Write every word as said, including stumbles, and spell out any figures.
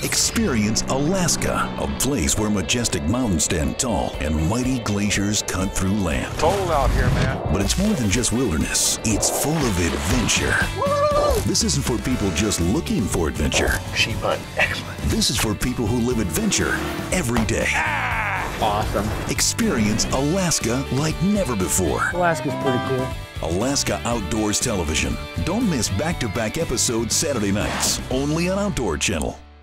Experience Alaska, a place where majestic mountains stand tall and mighty glaciers cut through land. Cold out here, man. But it's more than just wilderness. It's full of adventure. Woo! This isn't for people just looking for adventure. Sheep hunt. Excellent. This is for people who live adventure every day. Ah! Awesome. Experience Alaska like never before. Alaska's pretty cool. Alaska Outdoors Television. Don't miss back-to-back episodes Saturday nights, only on Outdoor Channel.